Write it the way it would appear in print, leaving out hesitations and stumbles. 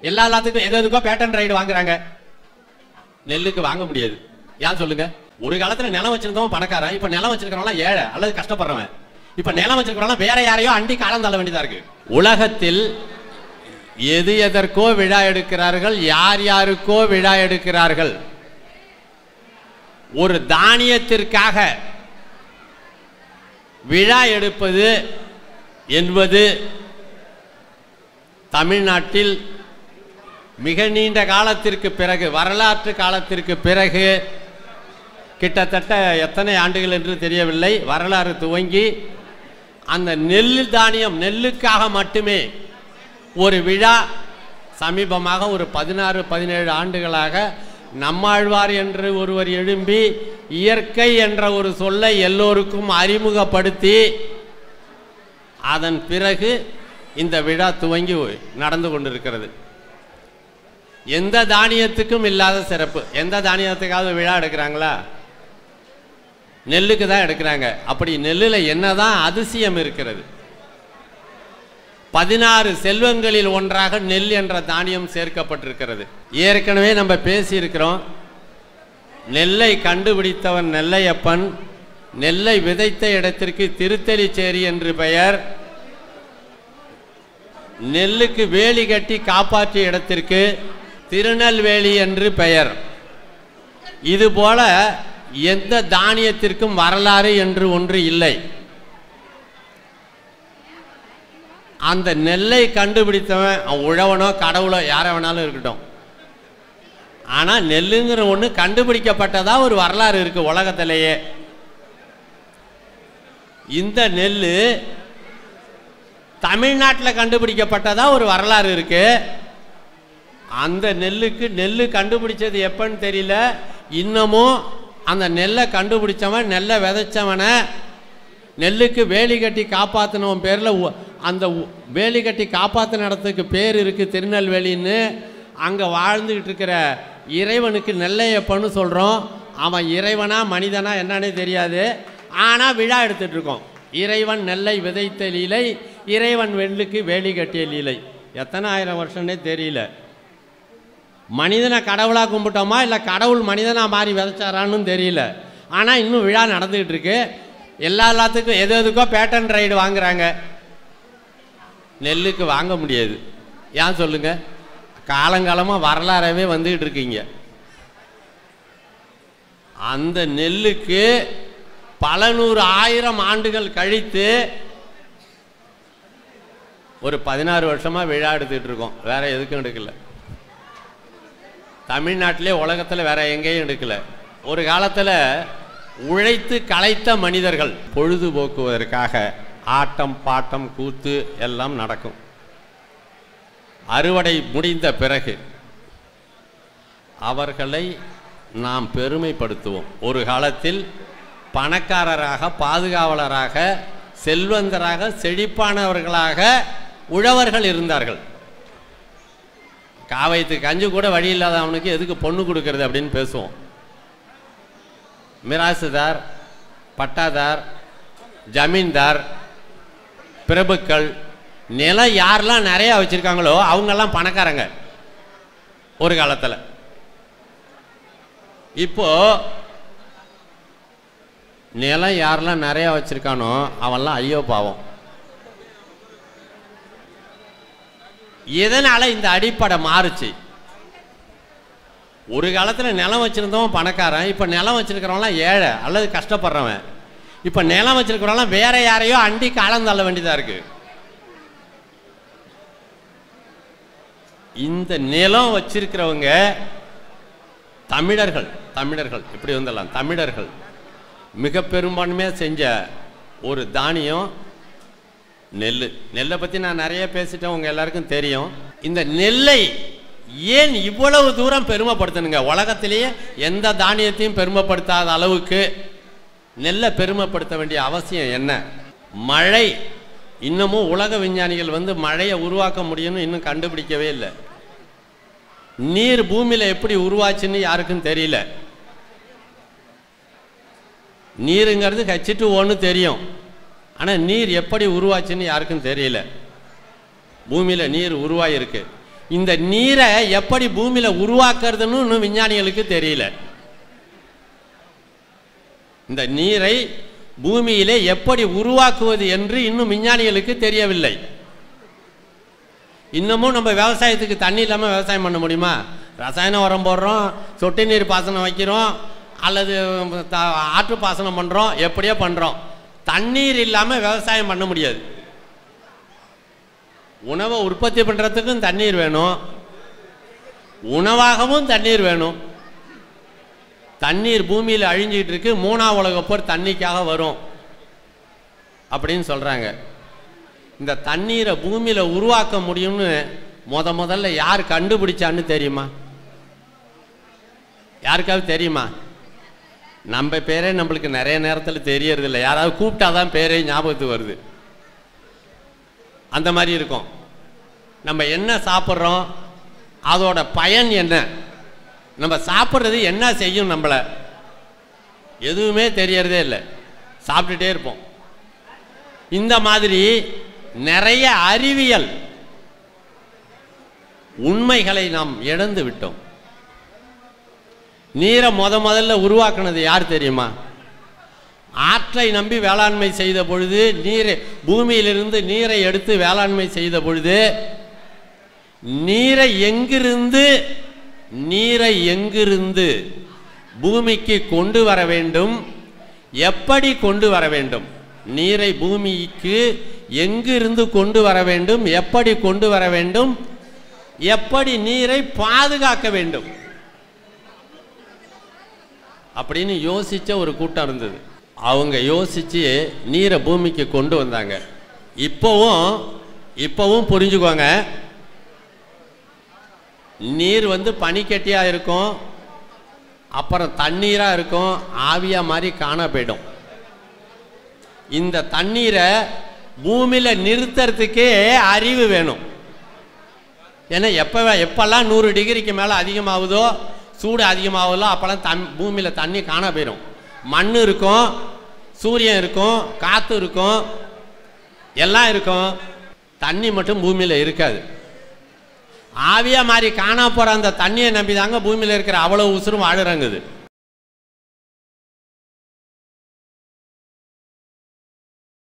எல்லாத்துக்கும் எதுக்கோ pattern ride வாங்குறாங்க. நெல்லுக்கு வாங்க முடியாது. ஏன் சொல்லுங்க? ஒரு காலத்துல நிலம் வச்சிருந்தவன் பணக்காரன், இப்ப நிலம் வச்சிருக்கிறவன் ஏழை அல்லது கஷ்டப்படுறவன். இப்ப நிலம் வச்சிருக்கிறவன் வேற யாரையோ அண்டி காலம் தள்ள வேண்டியதா இருக்கு. உலகத்தில் எது எதற்கோ விழா எடுக்கிறார்கள், யார் யாருக்கோ விழா எடுக்கிறார்கள். ஒரு தானியத்திற்காக விழா எடுப்பது என்பது தமிழ்நாட்டில் மிக நீண்ட காலத்திற்கு பிறகு, வரலாற்று காலத்திற்கு பிறகு, கிட்டத்தட்ட எத்தனை ஆண்டுகள் என்று தெரியவில்லை, வரலாறு துவங்கி அந்த நெல் தானியம் நெல்லுக்காக மட்டுமே ஒரு விழா சமீபமாக ஒரு 16-17 ஆண்டுகளாக நம்மாழ்வார் என்று ஒருவர் எழும்பி இயற்கை என்ற ஒரு சொல்லை எல்லோருக்கும் அறிமுகப்படுத்தி அதன் பிறகு இந்த விழா துவங்கி நடந்து கொண்டிருக்கிறது. எந்த தானியத்துக்கும் இல்லாத சிறப்பு. எந்த தானியத்துக்காவது விழா எடுக்கிறாங்களா? நெல்லுக்கு தான் எடுக்கிறாங்க. அப்படி நெல்லில் என்னதான் அதிசயம் இருக்கிறது? 16 செல்வங்களில் ஒன்றாக நெல் என்ற தானியம் சேர்க்கப்பட்டிருக்கிறது. ஏற்கனவே நம்ம பேசி இருக்கிறோம். நெல்லை கண்டுபிடித்தவன் நெல்லையப்பன். நெல்லை விதைத்த இடத்திற்கு திருத்தலிச்சேரி என்று பெயர். நெல்லுக்கு வேலி கட்டி காப்பாற்றிய இடத்திற்கு திருநெல்வேலி என்று பெயர். இதுபோல எந்த தானியத்திற்கும் வரலாறு என்று ஒன்று இல்லை. அந்த நெல்லை கண்டுபிடித்தவன் உழவனோ கடவுளோ யார வேணாலும் இருக்கட்டும். ஆனால் நெல்லுங்கிற ஒன்று கண்டுபிடிக்கப்பட்டதா ஒரு வரலாறு இருக்கு உலகத்திலேயே. இந்த நெல் தமிழ்நாட்டில் கண்டுபிடிக்கப்பட்டதா ஒரு வரலாறு இருக்கு. அந்த நெல்லுக்கு நெல் கண்டுபிடிச்சது எப்பன்னு தெரியல. இன்னமும் அந்த நெல்லை கண்டுபிடிச்சவன், நெல்லை விதைச்சவனை, நெல்லுக்கு வேலி கட்டி காப்பாற்றினவன் பேரில் அந்த வேலி கட்டி காப்பாற்றின இடத்துக்கு பேர் இருக்குது திருநெல்வேலின்னு. அங்கே வாழ்ந்துக்கிட்டு இருக்கிற இறைவனுக்கு நெல்லையப்பன்னு சொல்கிறோம். அவன் இறைவனா மனிதனா என்னன்னே தெரியாது. ஆனால் விழா எடுத்துகிட்டு இருக்கோம். இறைவன் நெல்லை விதைத்த லீலை, இறைவன் நெல்லுக்கு வேலி கட்டிய லீலை. எத்தனை ஆயிரம் வருஷம்னே தெரியல. மனிதனை கடவுளாக கும்பிட்டோமா இல்லை கடவுள் மனிதனாக மாறி விதைச்சாரான்னு தெரியல. ஆனால் இன்னும் விழா நடந்துக்கிட்டு இருக்கு. எல்லாத்துக்கும் எதுக்கோ பேட்டன் ரைடு வாங்குறாங்க. நெல்லுக்கு வாங்க முடியாது. ஏன் சொல்லுங்க? காலங்காலமாக வரலாறவே வந்துக்கிட்டு இருக்கீங்க. அந்த நெல்லுக்கு பல 100,000 ஆண்டுகள் கழித்து ஒரு 16 வருஷமாக விழா எடுத்துக்கிட்டு இருக்கோம். வேற எதுக்கும் எடுக்கல. தமிழ்நாட்டிலே உலகத்தில் வேற எங்கேயும் எடுக்கல. ஒரு காலத்தில் உழைத்து களைத்த மனிதர்கள் பொழுதுபோக்குவதற்காக ஆட்டம் பாட்டம் கூத்து எல்லாம் நடக்கும். அறுவடை முடிந்த பிறகு அவர்களை நாம் பெருமைப்படுத்துவோம். ஒரு காலத்தில் பணக்காரராக, பாதுகாவலராக, செல்வந்தராக, செழிப்பானவர்களாக உழவர்கள் இருந்தார்கள். காவைத்து கஞ்சி கூட வழி இல்லாதவனுக்கு எதுக்கு பொண்ணு கொடுக்கறது அப்படின்னு பேசுவோம். மிராசுதார், பட்டாதார், ஜமீன்தார், பிரபுக்கள், நிலம் யாரெல்லாம் நிறையா வச்சுருக்காங்களோ அவங்கெல்லாம் பணக்காரங்க ஒரு காலத்தில். இப்போ நிலம் யாரெல்லாம் நிறையா வச்சுருக்கானோ அவன்லாம் ஐயோ பாவம். இதனால் இந்த அடிப்படை மாறுச்சு. ஒரு காலத்தில் நிலம் வச்சுருந்தவன் பணக்காரன், இப்போ நிலம் வச்சுருக்கிறவன்லாம் ஏழை அல்லது கஷ்டப்படுறவன். இப்போ நிலம் வச்சுருக்கிறவன்லாம் வேற யாரையோ அண்டி காலம் தள்ள வேண்டியதாக இருக்கு. இந்த நிலம் வச்சிருக்கிறவங்க தமிழர்கள். தமிழர்கள் இப்படி வந்துடலாம். தமிழர்கள் மிக பெரும்பான்மையாக செஞ்ச ஒரு தானியம் நெல். நெல்லை பற்றி நான் நிறைய பேசிட்டேன், உங்கள் எல்லாருக்கும் தெரியும். இந்த நெல்லை ஏன் இவ்வளவு தூரம் பெருமைப்படுத்தணுங்க? உலகத்திலேயே எந்த தானியத்தையும் பெருமைப்படுத்தாத அளவுக்கு நெல்லை பெருமைப்படுத்த வேண்டிய அவசியம் என்ன? மழை இன்னமும் உலக விஞ்ஞானிகள் வந்து மழையை உருவாக்க முடியும்னு இன்னும் கண்டுபிடிக்கவே இல்லை. நீர் பூமியில் எப்படி உருவாச்சுன்னு யாருக்கும் தெரியல. நீருங்கிறது H2O தெரியும், ஆனால் நீர் எப்படி உருவாச்சுன்னு யாருக்கும் தெரியல. பூமியில் நீர் உருவாயிருக்கு. இந்த நீரை எப்படி பூமியில உருவாக்குறதுன்னு இன்னும் விஞ்ஞானிகளுக்கு தெரியல. இந்த நீரை பூமியிலே எப்படி உருவாக்குவது என்று இன்னும் விஞ்ஞானிகளுக்கு தெரியவில்லை. இன்னமும் நம்ம விவசாயத்துக்கு தண்ணி இல்லாமல் விவசாயம் பண்ண முடியுமா? ரசாயன உரம் போடுறோம், சொட்டு நீர் பாசனம் வைக்கிறோம், அல்லது ஆற்று பாசனம் பண்ணுறோம், எப்படியோ பண்ணுறோம். தண்ணீர் இல்லாமல் விவசாயம் பண்ண முடியாது. உணவை உற்பத்தி பண்ணுறதுக்கும் தண்ணீர் வேணும், உணவாகவும் தண்ணீர் வேணும். தண்ணீர் பூமியில் அழிஞ்சிட்டு இருக்கு, 3ஆம் உலகப் போர் தண்ணிக்காக வரும் அப்படின்னு சொல்கிறாங்க. இந்த தண்ணீரை பூமியில் உருவாக்க முடியும்னு முதல்ல யார் கண்டுபிடிச்சான்னு தெரியுமா? யாருக்காவது தெரியுமா? நம்ம பேரே நம்மளுக்கு நிறைய நேரத்தில் தெரியறதில்லை. யாராவது கூப்பிட்டாதான் பேரே ஞாபகத்துக்கு வருது. அந்த மாதிரி இருக்கும். நம்ம என்ன சாப்பிட்றோம், அதோட பயன் என்ன, நம்ம சாப்பிட்றது என்ன செய்யும், நம்மளை எதுவுமே தெரியறதே இல்லை. சாப்பிட்டுட்டே இருப்போம். இந்த மாதிரி நிறைய அறிவியல் உண்மைகளை நாம் இழந்து விட்டோம். நீரை முதல்ல உருவாக்குனது யார் தெரியுமா? ஆற்றை நம்பி வேளாண்மை செய்த பொழுது, நீரை பூமியிலிருந்து நீரை எடுத்து வேளாண்மை செய்த பொழுது, நீரை எங்கிருந்து பூமிக்கு கொண்டு வர வேண்டும், எப்படி கொண்டு வர வேண்டும், நீரை பூமிக்கு எங்கிருந்து கொண்டு வர வேண்டும், எப்படி கொண்டு வர வேண்டும், எப்படி நீரை பாதுகாக்க வேண்டும் அப்படின்னு யோசிச்ச ஒரு கூட்டம் இருந்தது. அவங்க யோசிச்சு நீரை பூமிக்கு கொண்டு வந்தாங்க. இப்போவும் புரிஞ்சுக்கோங்க, நீர் பனிக்கட்டியாக இருக்கும், அப்புறம் தண்ணீராக இருக்கும், ஆவியாக மாதிரி காண போயிடும். இந்த தண்ணீரை பூமியில் நிறுத்துறதுக்கே அறிவு வேணும். ஏன்னா எப்பெல்லாம் 100 டிகிரிக்கு மேலே அதிகமாகுதோ, சூடு அதிகமாகுதோ, அப்போல்லாம் பூமியில் தண்ணி காண போயிடும். மண் இருக்கும், சூரியன் இருக்கும், காற்று இருக்கும், எல்லாம் இருக்கும். தண்ணி மட்டும் பூமியில் இருக்காது. ஆவியாக மாதிரி காண போகிற அந்த தண்ணியை நம்பி தாங்க பூமியில் இருக்கிற அவ்வளோ உசுரும் வாழுறாங்குது.